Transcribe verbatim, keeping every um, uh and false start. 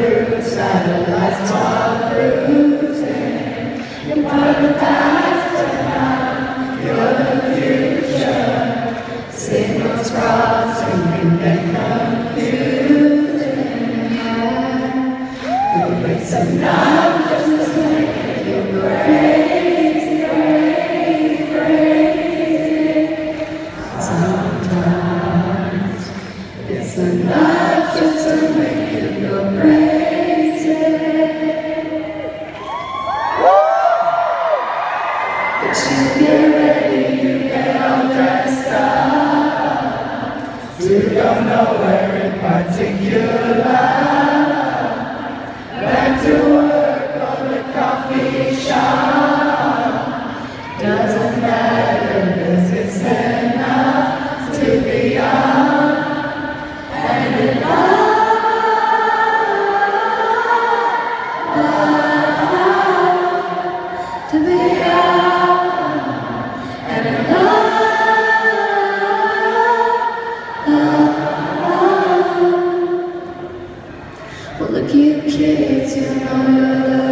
through satellites while cruising. You're part of the past and now you're the future. Signals crossing can get confusing. Yeah. It wakes up now just to make you crazy, crazy, crazy. Sometimes it's enough just to make you go crazy. But you get ready, you get all dressed up to go nowhere in particular. Back to work or the coffee shop. Doesn't matter, 'cause it's enough to be on. And enough to be on. And enough. Well, look, you kids, you know you're the